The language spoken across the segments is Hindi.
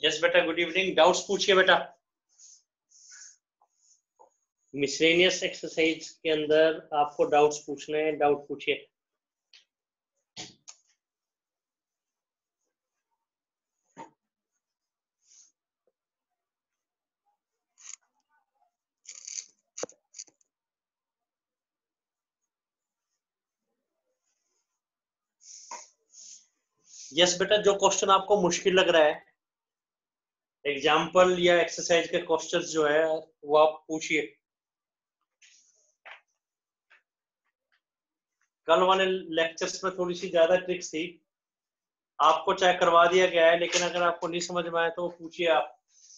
यस बेटा, गुड इवनिंग। डाउट्स पूछिए बेटा। मिसलेनियस एक्सरसाइज के अंदर आपको डाउट्स पूछने हैं, डाउट पूछिए। यस बेटा, जो क्वेश्चन आपको मुश्किल लग रहा है, एग्जाम्पल या एक्सरसाइज के क्वेश्चंस जो है वो आप पूछिए। कल वाले लेक्चर्स में थोड़ी सी ज्यादा ट्रिक्स थी, आपको चाहे करवा दिया गया है, लेकिन अगर आपको नहीं समझ में आए तो पूछिए आप।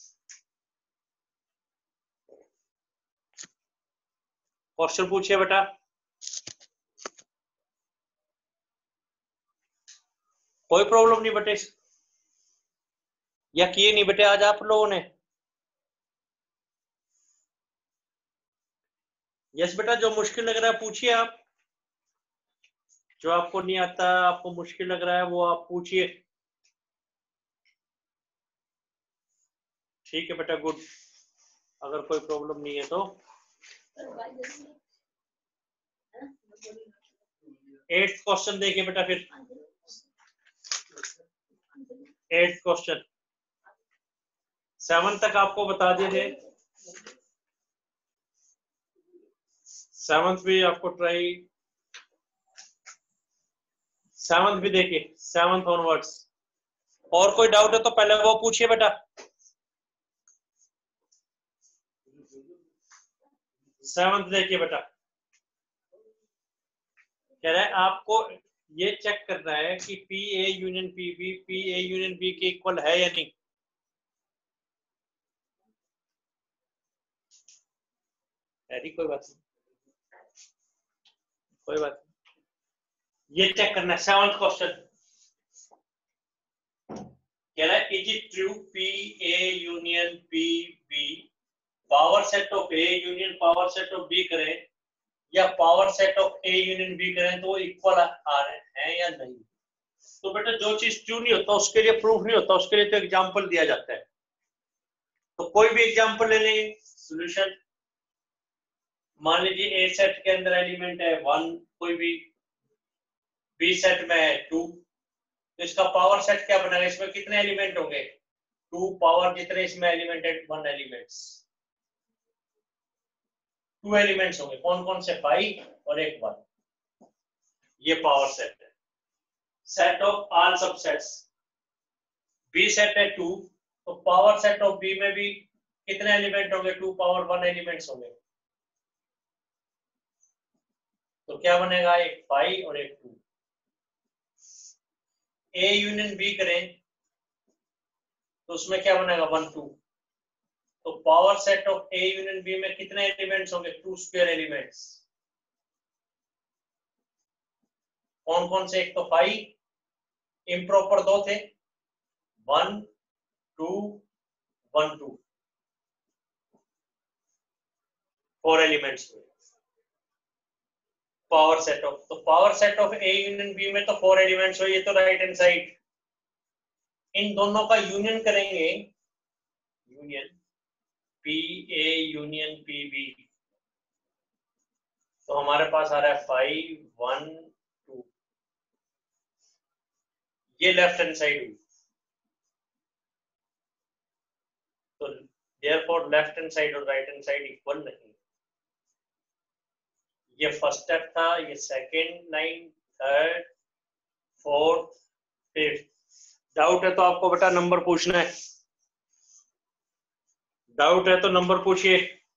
क्वेश्चन पूछिए बेटा। कोई प्रॉब्लम नहीं बेटे, या किए नहीं बेटे आज आप लोगों ने? यस बेटा, जो मुश्किल लग रहा है पूछिए आप। जो आपको नहीं आता, आपको मुश्किल लग रहा है, वो आप पूछिए। ठीक है बेटा, गुड। अगर कोई प्रॉब्लम नहीं है तो 8th क्वेश्चन देखिए बेटा। फिर 8th क्वेश्चन 7 तक आपको बता दिए थे। 7th भी आपको ट्राई, 7th भी देखिए, 7th ऑनवर्ड्स। और कोई डाउट है तो पहले वो पूछिए बेटा। 7th देखिए बेटा। कह रहा है आपको ये चेक करना है कि P A union P B, P A union B के इक्वल है या नहीं। कोई बात नहीं, कोई बात नहीं, ये चेक करना है। 7th क्वेश्चन कह रहा है, is it true P A union P B power set of A union power set of B करें, या power set of A union B करें तो इक्वल आ रहे हैं या नहीं। तो बेटा, जो चीज ट्रू नहीं होता उसके लिए प्रूफ नहीं होता, उसके लिए तो एग्जांपल दिया जाता है। तो कोई भी एग्जांपल ले लेंगे। सॉल्यूशन, मान लीजिए ए सेट के अंदर एलिमेंट है 1, कोई भी बी सेट में है 2, तो इसका पावर सेट क्या बनेगा? इसमें कितने एलिमेंट होंगे? 2 पावर जितने इसमें एलिमेंट है 1 एलिमेंट्स, 2 एलिमेंट्स होंगे। कौन कौन से? 5 और एक 1। ये पावर सेट है। Set of all subsets, B set है 2, तो पावर सेट ऑफ बी में भी कितने एलिमेंट होंगे? 2 पावर 1 एलिमेंट्स होंगे। तो क्या बनेगा? एक 5 और एक 2। ए यूनियन बी करें तो उसमें क्या बनेगा? 1 2। तो power set of A union B में कितने एलिमेंट्स होंगे? 2 स्क्वायर एलिमेंट्स। कौन कौन से? एक तो 5, इम्प्रॉपर 2 थे, 1 2 1 2, 4 एलिमेंट्स हुए पावर सेट ऑफ। तो power set of A union B में तो 4 एलिमेंट्स हुए, ये तो राइट हैंड साइड। इन दोनों का यूनियन करेंगे, union P A union P B, तो हमारे पास आ रहा है 5 1 2। ये लेफ्ट हैंड साइड हुई। तो देयरफॉर लेफ्ट हैंड साइड और राइट हैंड साइड इक्वल नहीं। ये फर्स्ट स्टेप था, ये second line, third, fourth, fifth. Doubt है तो आपको बेटा नंबर पूछना है। डाउट है तो नंबर पूछिए।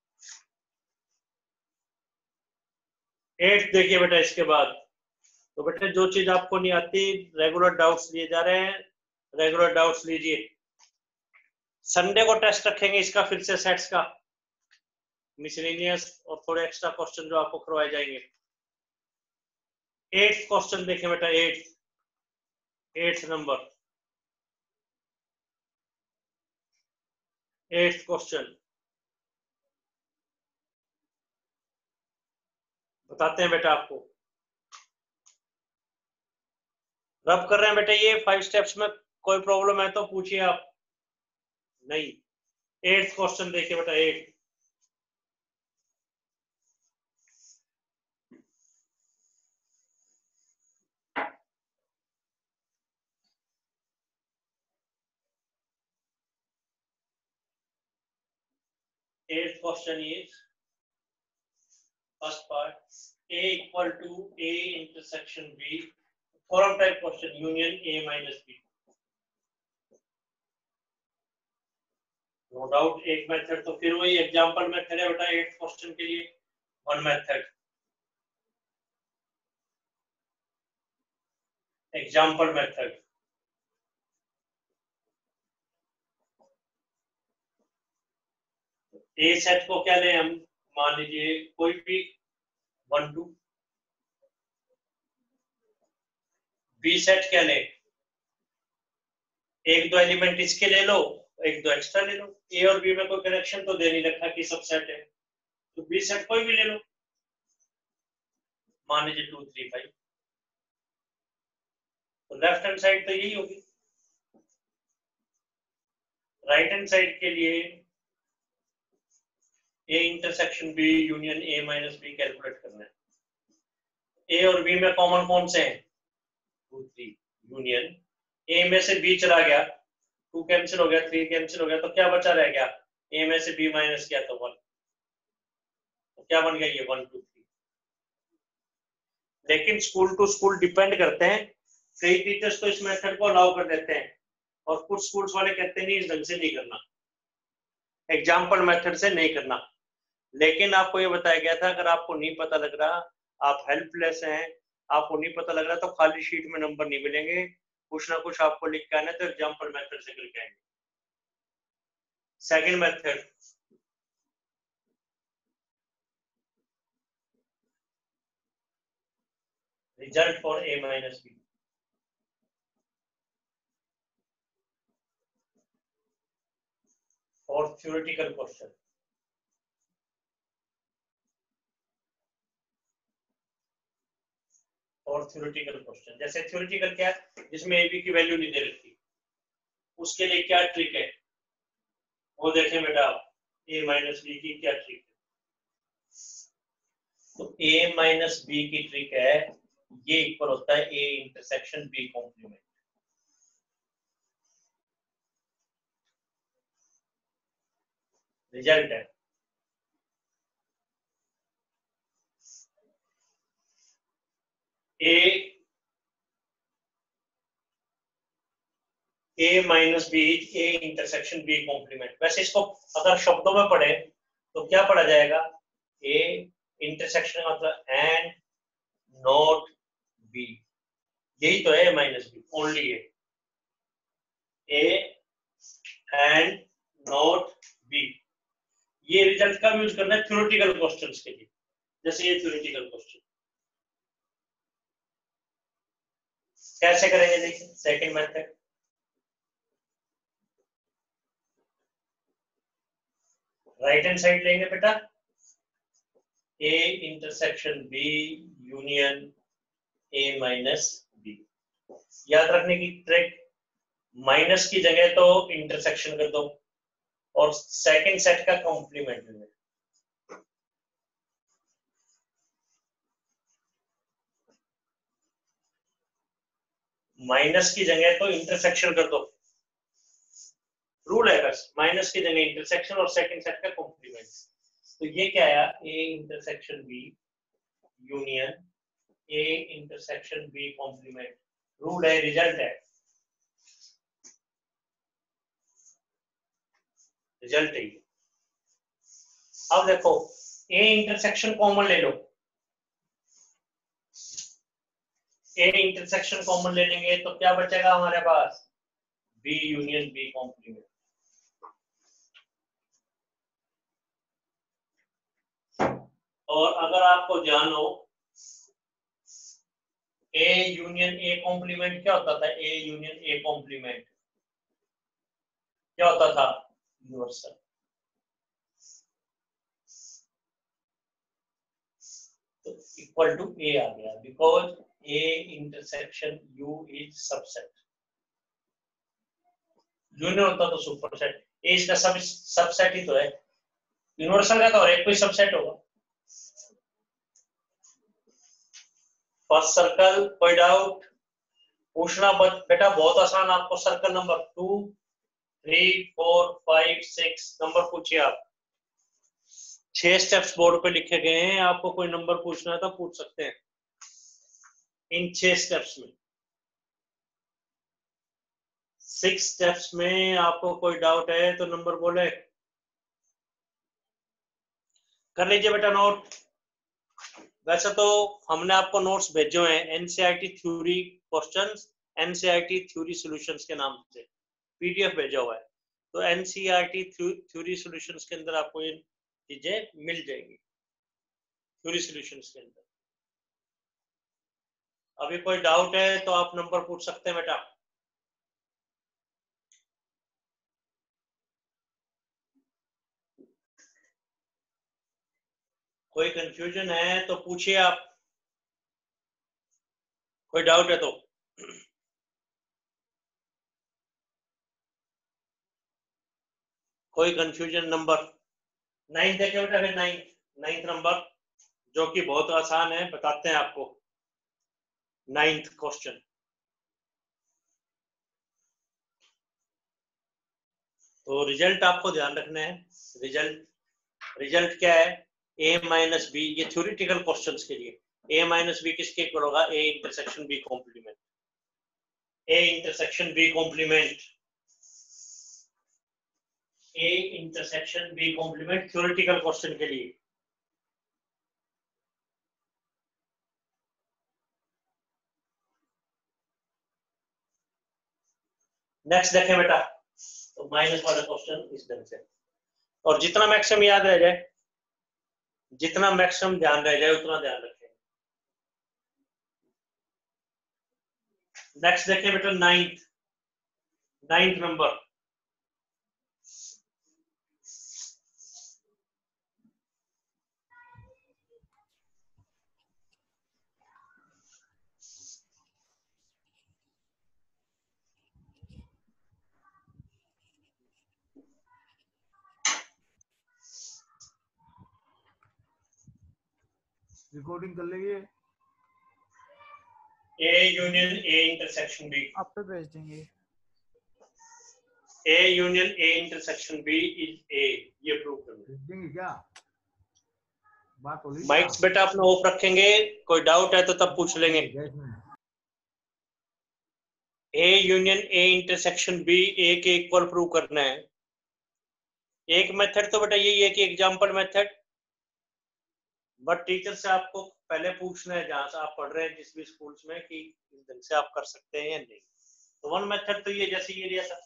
8th देखिए बेटा। इसके बाद तो बेटा जो चीज आपको नहीं आती, रेगुलर डाउट्स लिए जा रहे हैं, रेगुलर डाउट्स लीजिए। संडे को टेस्ट रखेंगे इसका, फिर से सेट्स का, मिसलेनियस और थोड़े एक्स्ट्रा क्वेश्चन जो आपको करवाए जाएंगे। 8th क्वेश्चन देखें बेटा। 8th नंबर, 8th क्वेश्चन बताते हैं बेटा आपको। रब कर रहे हैं बेटा ये 5 स्टेप्स में। कोई प्रॉब्लम है तो पूछिए आप। नहीं, 8th क्वेश्चन देखिए बेटा, 8। Eighth question is first part, A equal to A intersection B, forum type question, union A minus B. No doubt एक मेथड तो फिर वही एग्जांपल मेथड है बेटा 8th क्वेश्चन के लिए, one method, example method. A set को क्या लें हम, मान लीजिए कोई भी 1 2, बी सेट क्या लें, एक दो एलिमेंट इसके ले लो, एक दो एक्स्ट्रा ले लो, ए और बी में कोई कनेक्शन तो दे नहीं रखा कि सब सेट है, तो बी सेट कोई भी ले लो, मान लीजिए 2 3 5, तो लेफ्ट हैंड साइड तो यही होगी। राइट हैंड साइड के लिए A intersection B union A minus B calculate करना है। ए और बी में कॉमन कौन से हैं, 2 3, यूनियन ए में से बी चला गया, 2 कैंसिल हो गया, 3 कैंसिल हो गया, तो क्या बचा रह गया, ए में से बी माइनस किया तो 1, तो क्या बन गया ये 1 2 3। लेकिन स्कूल टू स्कूल डिपेंड करते हैं, कई टीचर्स तो इस मेथड को अलाउ कर देते हैं और कुछ स्कूल्स वाले कहते हैं नहीं इस ढंग से नहीं करना, एग्जाम्पल मेथड से नहीं करना। लेकिन आपको ये बताया गया था अगर आपको नहीं पता लग रहा, आप हेल्पलेस हैं, आपको नहीं पता लग रहा, तो खाली शीट में नंबर नहीं मिलेंगे, कुछ ना कुछ आपको लिख के आना, तो एग्जाम्पल मेथड से करके आएंगे। Second method, result for a minus b, और थ्योरेटिकल क्वेश्चन, और थ्योरेटिकल क्वेश्चन, जैसे थ्योरेटिकल क्या है, जिसमें ए बी की वैल्यू नहीं दे रखी, उसके लिए क्या ट्रिक है वो देखें बेटा, a माइनस बी की क्या ट्रिक है। तो a माइनस बी की ट्रिक है, ये इक्वल होता है a intersection b complement. Result है a minus B a intersection b complement. वैसे इसको अगर शब्दों में पढ़े तो क्या पढ़ा जाएगा, a इंटरसेक्शन मतलब एंड नॉट b, यही तो है minus B, only A and not B. ये रिजल्ट कब यूज करना है, थ्योरेटिकल क्वेश्चंस के लिए, जैसे ये थ्योरेटिकल क्वेश्चन कैसे करेंगे देखिए। Second method, right hand side लेंगे बेटा, A intersection B union A minus B. याद रखने की ट्रिक, माइनस की जगह तो इंटरसेक्शन कर दो और सेकंड सेट का कॉम्प्लीमेंट ले लो। माइनस की जगह तो इंटरसेक्शन कर दो, रूल है बस, माइनस की जगह इंटरसेक्शन और सेकंड सेट का कॉम्प्लीमेंट। तो ये क्या आया, A intersection B union A intersection B complement, rule है, रिजल्ट है, रिजल्ट है। अब देखो ए इंटरसेक्शन कॉमन ले लो, ए इंटरसेक्शन कॉमन ले लेंगे तो क्या बचेगा हमारे पास, बी यूनियन बी कॉम्प्लीमेंट। और अगर आपको ध्यान हो ए यूनियन ए कॉम्प्लीमेंट क्या होता था, ए यूनियन ए कॉम्प्लीमेंट क्या होता था, यूनिवर्सल। तो इक्वल टू ए आ गया, because A intersection U is subset, union होता तो सुपरसेट, ए इसका सबसेट ही तो है, यूनिवर्सल का तो और एक कोई सबसेट होगा। फर्स्ट सर्कल, कोई डाउट पूछना बेटा, बहुत आसान, आपको सर्कल नंबर 2, 3, 4, 5, 6 नंबर पूछिए आप। 6 स्टेप्स बोर्ड पे लिखे गए हैं, आपको कोई नंबर पूछना है तो पूछ सकते हैं इन 6 स्टेप्स में। 6 स्टेप्स में आपको कोई डाउट है तो नंबर बोले, कर लीजिए बेटा नोट। वैसे तो हमने आपको नोट्स भेजे हैं NCERT theory questions, NCERT theory solutions के नाम से पीडीएफ भेजा हुआ है, तो एनसीईआरटी थ्योरी सॉल्यूशंस के अंदर आपको ये चीजें मिल जाएंगी थ्योरी सॉल्यूशंस के अंदर। अभी कोई डाउट है तो आप नंबर पूछ सकते हैं बेटा। कोई कंफ्यूजन है तो पूछिए आप, कोई डाउट है तो। कोई कंफ्यूजन नंबर 9 देखे बेटा, फिर 9th नंबर जो कि बहुत आसान है, बताते हैं आपको। 9th क्वेश्चन, तो रिजल्ट आपको ध्यान रखना है। रिजल्ट क्या है, a माइनस बी, ये थ्योरेटिकल क्वेश्चंस के लिए a माइनस बी किसके इक्वल होगा, a intersection b complement, a intersection b complement, a intersection b complement theoretical question के लिए। नेक्स्ट देखें बेटा, तो माइनस वाला क्वेश्चन इस ढंग से, और जितना मैक्सिमम याद रह जाए, जितना मैक्सिमम ध्यान रह जाए उतना ध्यान रखें। नेक्स्ट देखें बेटा 9th नंबर, रिकॉर्डिंग कर लेंगे। A union A intersection B, आप पे भेज देंगे। A union A intersection B is A, ये प्रूव करना है। भेज देंगे क्या? बात हो रही है। माइक्स बेटा अपना ऑफ रखेंगे, कोई डाउट है तो तब पूछ लेंगे। A union A intersection B A के इक्वल प्रूव करना है। एक मेथड तो बेटा यही है कि एग्जांपल मेथड, बट टीचर से आपको पहले पूछना है जहां से आप पढ़ रहे हैं जिस भी स्कूल्स में, कि इस ढंग से आप कर सकते हैं या नहीं। तो वन मेथड तो ये जैसे ये दिया था,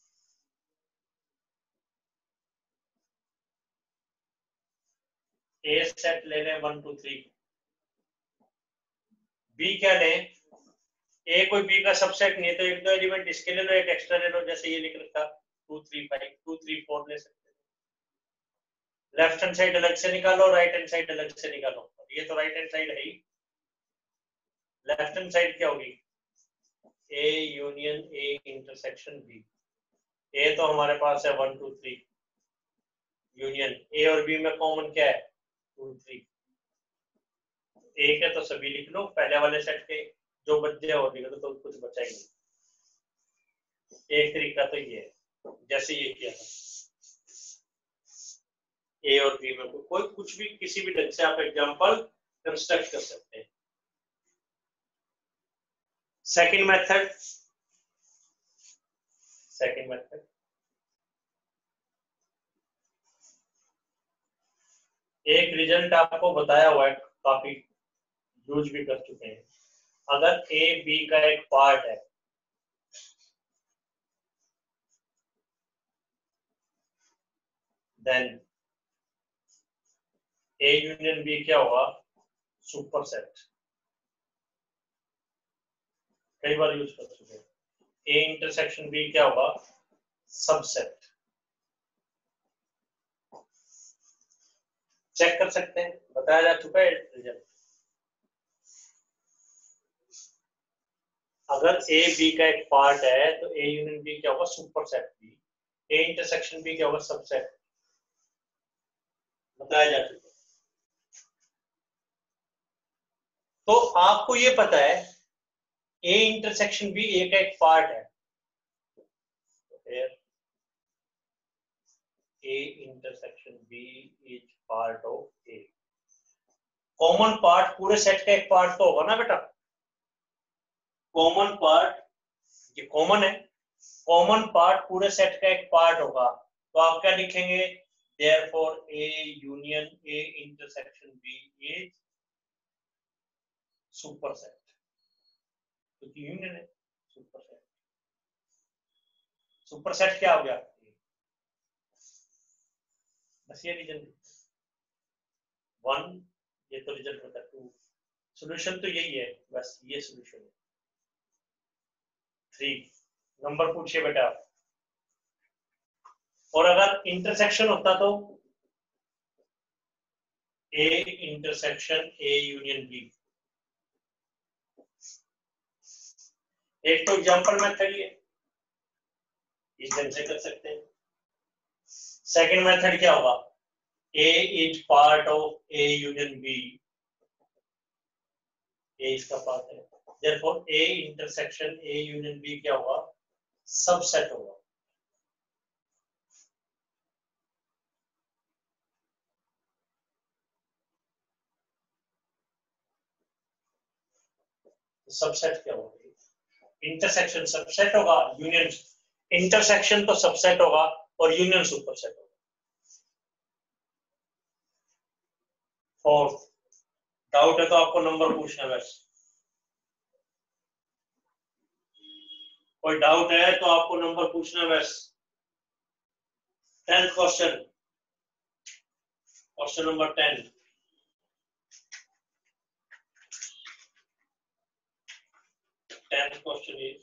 ए सेट ले लें 1 2 3, बी क्या लें, ए कोई बी का सबसेट नहीं है तो एक दो एलिमेंट इसके ले लो, एक एक्स्ट्रा ले लो, जैसे ये लिख रखा 2 3 5, 2 3 4 ले सकते हैं। लेफ्ट हैंड साइड अलग से निकालो, राइट हैंड साइड अलग से निकालो, ये तो राइट हैंड साइड है ही, लेफ्ट हैंड साइड क्या होगी, A union A intersection B. A तो हमारे पास है 1 2 3, यूनियन ए और बी में कॉमन क्या है 2 3, एक है तो सभी लिख लो, पहले वाले सेट के जो बच जाए और लिख लो, तो कुछ बचा ही नहीं। एक तरीका तो ये है, जैसे ये किया था ए और बी में कोई कुछ भी किसी भी ढंग से आप एग्जांपल कंस्ट्रक्ट कर सकते हैं। सेकंड मेथड एक रिजल्ट आपको बताया हुआ है, काफी यूज भी कर चुके हैं। अगर ए बी का एक पार्ट है, देन ए यूनियन बी क्या होगा, सुपर सेट, कई बार यूज कर चुके हैं। ए इंटरसेक्शन बी क्या होगा, सबसेट। चेक कर सकते हैं, बताया जा चुका है रिजल्ट। अगर ए बी का एक पार्ट है तो ए यूनियन बी क्या होगा, superset B. A intersection B क्या होगा, सबसेट, बताया जा चुका। तो आपको ये पता है ए इंटरसेक्शन बी ए का एक पार्ट है, A intersection B is part of A. Common part पूरे सेट का एक पार्ट तो होगा ना बेटा, कॉमन पार्ट, ये कॉमन है, कॉमन पार्ट पूरे सेट का एक पार्ट होगा, तो आप क्या लिखेंगे, therefore A union A intersection B is superset, क्योंकि यूनियन है, सुपरसेट। सुपरसेट क्या हो गया, बस ये रीजन 1, ये तो रिजल्ट होता है 2, सॉल्यूशन तो यही है, बस ये सॉल्यूशन है। 3 नंबर पूछिए बेटा, और अगर इंटरसेक्शन होता तो A intersection A union B, एक तो एग्जांपल मेथड ही है, इस ढंग से कर सकते हैं। सेकंड मेथड क्या होगा, A is part of A union B, A इसका पार्ट है, therefore A intersection A union B क्या होगा, सबसेट होगा। सबसेट क्या होगा, इंटरसेक्शन सबसेट होगा, यूनियन, इंटरसेक्शन तो सबसेट होगा और यूनियन सुपरसेट होगा। फोर्थ, डाउट है तो आपको नंबर पूछना है, बस कोई डाउट है तो आपको नंबर पूछना है बस। 10th question, question number 10, question is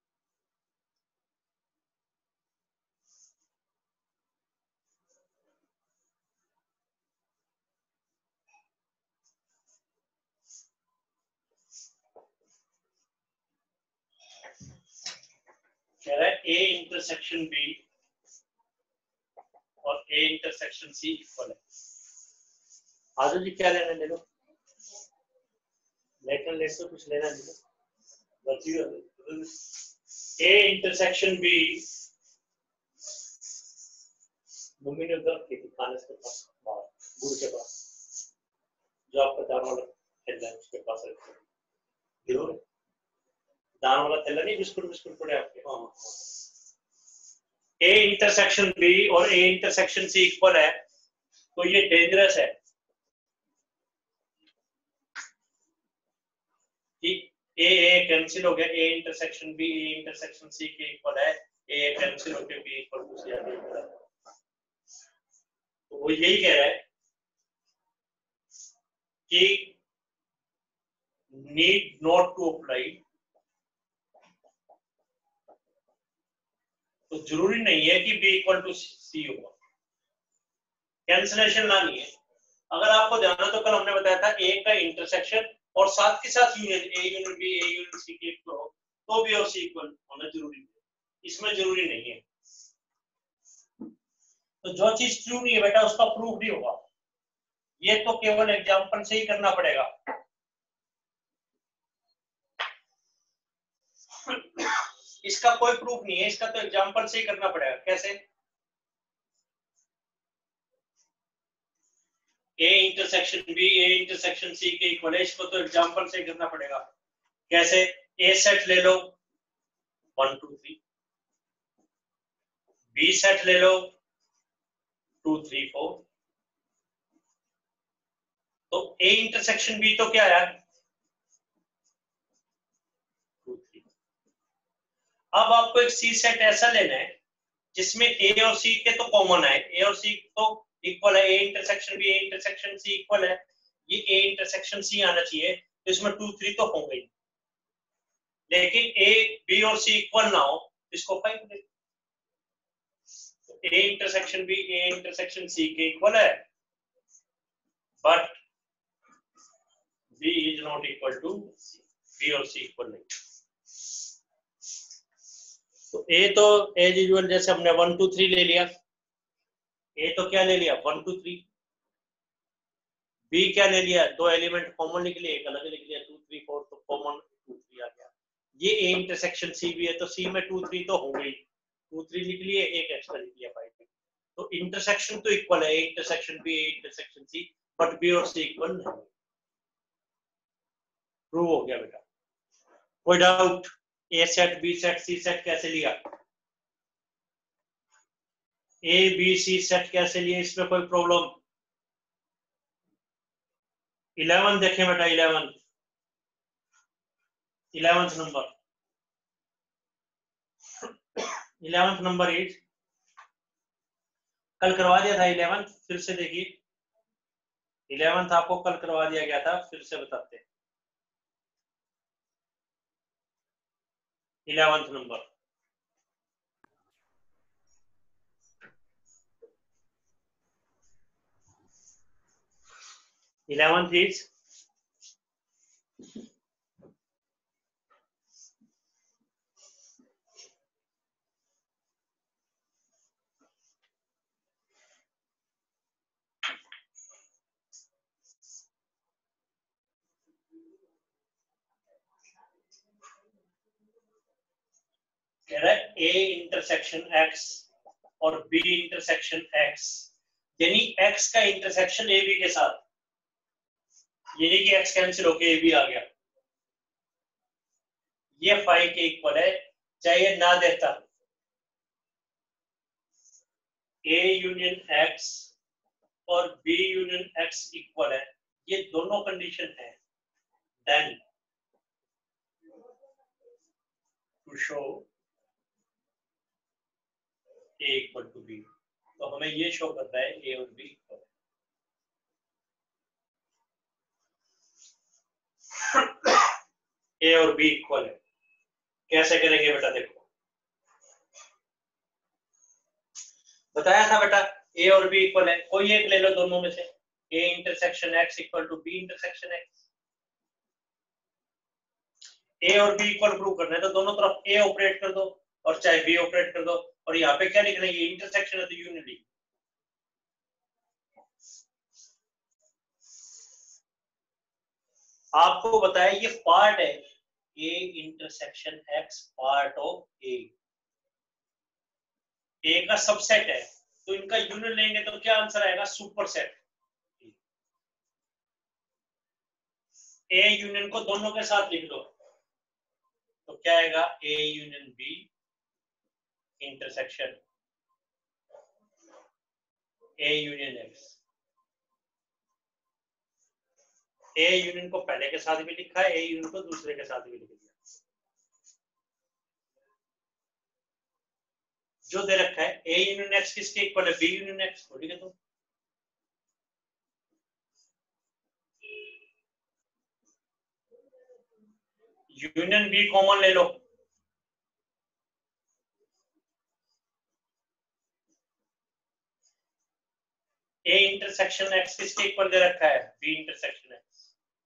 कह रहा है ए इंटरसेक्शन बी और ए इंटरसेक्शन सी इक्वल है। आजू जी क्या लेना, ले लो, लेटर ले तो कुछ लेना नहीं, ए इंटरसेक्शन बी, मम्मी ने उधर की थी खाने के पास, बाहर गुड़ के पास, जो आपका दान वाला थैला है उसके पास रखो, जरूर दान वाला थैला नहीं, बिस्कुट बिस्कुट पड़े आपके। हाँ, ए इंटरसेक्शन बी और ए इंटरसेक्शन सी इक्वल है, तो ये डेंजरस है कि ए कैंसिल हो गया, A intersection B A intersection C के इक्वल है, ए कैंसिल हो गया, बी इक्वल टू सी आ गया। तो वो यही कह रहा है कि नीड नॉट टू अप्लाई, तो जरूरी नहीं है कि बी इक्वल टू सी होगा, कैंसिलेशन लानी है। अगर आपको ध्यान हो तो कल हमने बताया था ए का इंटरसेक्शन और साथ के साथ union, A union B A union C के इक्वल हो तो बी और सी इक्वल होना जरूरी है, इसमें जरूरी नहीं है। तो जो चीज ट्रू नहीं है बेटा उसका प्रूफ नहीं होगा, ये तो केवल एग्जांपल से ही करना पड़ेगा। इसका कोई प्रूफ नहीं है, इसका तो एग्जांपल से ही करना पड़ेगा। कैसे, A intersection B A intersection C के इक्वल है, इसको तो एग्जांपल से ही करना पड़ेगा। कैसे, ए सेट ले लो 1 2 3, बी सेट ले लो 2 3 4, तो ए इंटरसेक्शन बी तो क्या है 2 3। अब आपको एक सी सेट ऐसा लेना है जिसमें ए और सी के तो कॉमन है, ए और सी तो इक्वल है, A intersection B A intersection C equal है, ये ए इंटरसेक्शन सी आना चाहिए, तो इसमें 2 3 तो हो गई, लेकिन ए बी और सी इक्वल ना हो, इसको 5 दे, A intersection B A intersection C के इक्वल है, but B is not equal to C, B और सी इक्वल नहीं। तो ए तो एज यूजुअल जैसे हमने 1 2 3 ले लिया, ए तो क्या ले लिया 1 2 3, बी क्या ले लिया, दो एलिमेंट कॉमन लिख लिए, एक अलग लिख लिया 2 3 4, तो कॉमन 2 3 आ गया। ये ए इंटरसेक्शन सी भी है, तो सी में 2 3 तो हो गई, 2 3 लिख लिए, एक एक्स्ट्रा लिख लिया 5, तो इंटरसेक्शन तो इक्वल है, A intersection B, A intersection C, but B और सी इक्वल नहीं। प्रूव हो गया बेटा। कोई doubt? A set, B set, C set कैसे लिया, ए बी सी सेट कैसे लिए, इसमें कोई प्रॉब्लम? 11 देखें बेटा, 11th number, 11th number is, कल करवा दिया था 11th, फिर से देखिए 11th आपको कल करवा दिया गया था, फिर से बताते हैं 11th नंबर। Eleventh is कह रहा है A इंटरसेक्शन X और B इंटरसेक्शन X, यानी X का इंटरसेक्शन AB के साथ, यानी कि X कैंसिल होके AB आ गया, ये फाई के इक्वल है, चाहे ना देता, A यूनियन X और B यूनियन X इक्वल है, ये दोनों कंडीशन है, then to show A equal to B, तो हमें ये शो कर रहा है A और B इक्वल है। A और B इक्वल है, कैसे करेंगे बेटा? देखो बताया था बेटा, A और B इक्वल है, कोई एक ले लो दोनों में से, A intersection X equal to B intersection X, A और B इक्वल प्रूव करना है तो दोनों तरफ A ऑपरेट कर दो और चाहे B ऑपरेट कर दो, और यहाँ पे क्या लिखना है, ये इंटरसेक्शन है तो यूनिटी। आपको बताया ये पार्ट है, A intersection X part of A, A का सबसेट है, तो इनका यूनिट लेंगे तो क्या आंसर आएगा, सुपर सेट। A यूनियन को दोनों के साथ लिख दो, तो क्या आएगा, A union B intersection A union X। A union को पहले के साथ भी लिखा है, A यूनियन को दूसरे के साथ भी लिख दिया, जो दे रखा है A यूनियन X किसके इक्वल है, B यूनियन X, थोड़ी है तो यूनियन B कॉमन ले लो, A इंटरसेक्शन X किसके इक्वल दे रखा है, B इंटरसेक्शन X,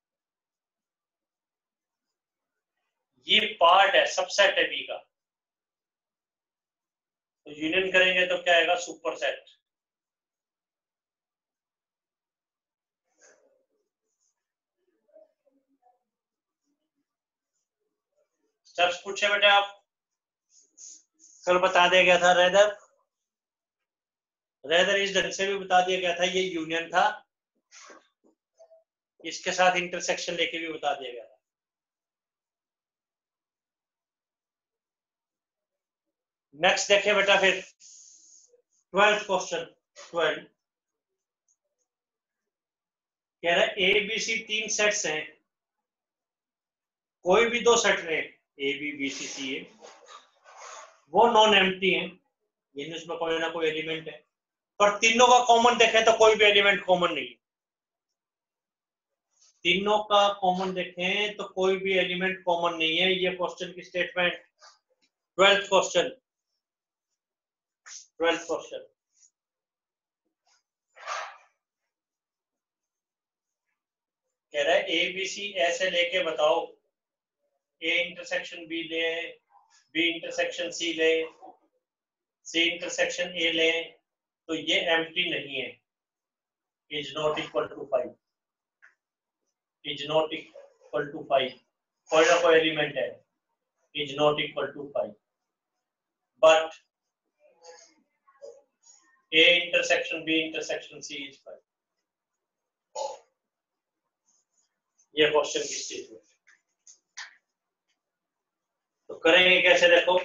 ये पार्ट है, सबसेट है B का, तो यूनियन करेंगे तो क्या आएगा, सुपर सेट। स्टेप्स पूछे बेटे आप, कल बता दिया गया था, रेदर इस ढंग से भी बता दिया गया था, ये यूनियन था, इसके साथ इंटरसेक्शन लेके भी बता दिया गया था। नेक्स्ट देखिए बेटा, फिर 12th क्वेश्चन, 12 कह रहा है ए बी सी तीन सेट्स हैं, कोई भी दो सेट रहे, ए बी बी सी सी ए, वो नॉन एम्प्टी हैं, यानी उसमें कोई ना कोई एलिमेंट है, पर तीनों का कॉमन देखें तो कोई भी एलिमेंट कॉमन नहीं है, तीनों का कॉमन देखें तो कोई भी एलिमेंट कॉमन नहीं है, ये क्वेश्चन की statement. 12th question, 12th question कह रहा है ए बी सी ऐसे लेके बताओ, ए इंटरसेक्शन बी ले, बी इंटरसेक्शन सी ले, सी इंटरसेक्शन ए ले, तो ये एम्प्टी नहीं है, is not equal to 5, is not equal to 5, कोई ना कोई एलिमेंट है, is not equal to 5, but A intersection B intersection C is 5. ये क्वेश्चन की स्टेटमेंट तो करेंगे कैसे, देखो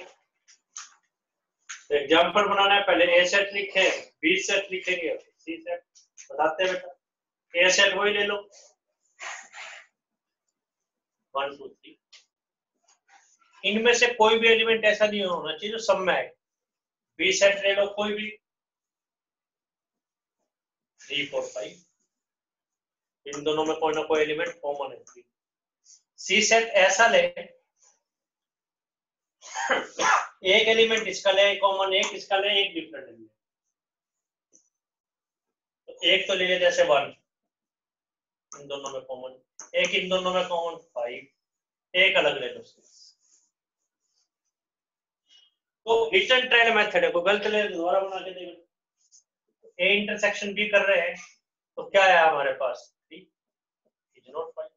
एग्जांपल बनाना है, पहले A सेट लिखे, B सेट लिखेंगे, C सेट बताते हैं बेटा। A सेट वही ले लो 1 2 3, इनमें से कोई भी एलिमेंट ऐसा नहीं होना चाहिए जो सब में है। B सेट ले लो कोई भी 3 4 5, इन दोनों में कोई ना कोई एलिमेंट कॉमन है। सी सेट ऐसा ले एक एलिमेंट इसका ले कॉमन, एक इसका ले, एक डिफरेंट एलिमेंट, तो एक तो ले ले जैसे 1 इन दोनों में कॉमन, एक इन दोनों में कॉमन 5, एक अलग ले लो 6। तो रिटर्न ट्रायल मेथड है, कोई गलत ले दोबारा बना के देखो। ए इंटरसेक्शन बी कर रहे हैं तो क्या है हमारे पास 3, is not 5।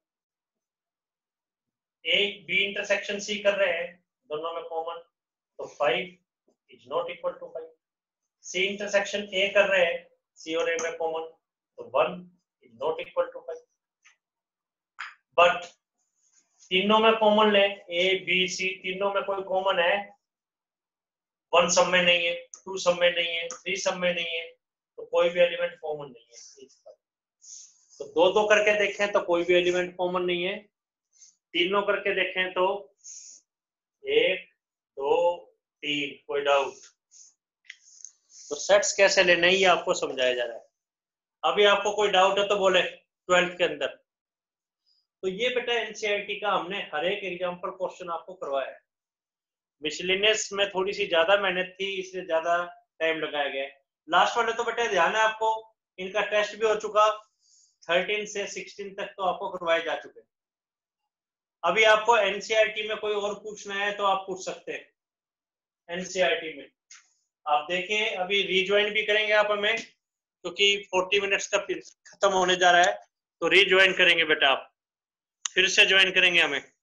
A B intersection C कर रहे हैं दोनों में कॉमन, तो 5 is not equal to 5। C intersection A कर रहे हैं सी और ए में कॉमन, तो 1 is not equal to 5। But तीनों में कॉमन ले, ए बी सी तीनों में कोई कॉमन है, 1 सब में नहीं है, 2 सब में नहीं है, 3 सब में नहीं है, तो कोई भी एलिमेंट कॉमन नहीं है। तो 2 करके देखें तो कोई भी एलिमेंट कॉमन नहीं है, तीनों करके देखें तो 1 2 3, कोई डाउट? तो सेट्स कैसे लेने ही आपको समझाया जा रहा है। अभी आपको कोई डाउट है तो बोले 12th के अंदर। तो ये बेटा एनसीईआरटी का हमने हर एक एग्जाम्पल क्वेश्चन आपको करवाया है। मिसलेनियस में थोड़ी सी ज्यादा मेहनत थी, इसलिए ज्यादा टाइम लगाया गया। लास्ट वाले तो बेटा ध्यान है आपको, इनका टेस्ट भी हो चुका, 13 से 16 तक तो आपको करवाए जा चुके। अभी आपको एनसीईआरटी में कोई और पूछना है तो आप पूछ सकते हैं। एनसीईआरटी में आप देखें, अभी रीज्वाइन भी करेंगे आप हमें, क्योंकि 40 मिनट्स का खत्म होने जा रहा है, तो रीज्वाइन करेंगे बेटा, आप फिर से ज्वाइन करेंगे हमें।